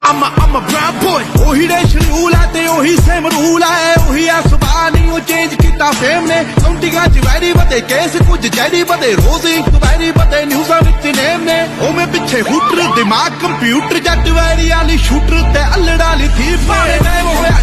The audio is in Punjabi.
I'm a brown boy, ਉਹੀ ਰੇਸ਼ਨ ਰੂਲ ਹੈ ਤੇ ਉਹੀ ਸੇਮ ਰੂਲ ਹੈ, ਉਹੀ ਆ ਸੁਭਾਅ ਨਹੀਂ ਉਹ ਚੇਂਜ ਕੀਤਾ ਫੇਮ ਨੇ। ਕਾਉਂਟਿੰਗਾਂ ਚ ਵੈਰੀ ਵਧੇ ਕੇਸ, ਕੁਝ ਜੈਰੀ ਵਧੇ ਰੋਜ਼ ਇਨਕੁਆਇਰੀ ਵਧੇ ਨਿਊਜ਼ਾਂ ਵਿੱਚ ਨੇਮ ਨੇ। ਉਵੇਂ ਪਿੱਛੇ ਹੂਟਰ ਦਿਮਾਗ ਕੰਪਿਊਟਰ, ਜੱਟ ਵੈਰੀ ਵਾਲੀ ਸ਼ੂਟਰ ਤੇ ਅਲੜਾ ਲਈ ਥੀਫ ਨੇ।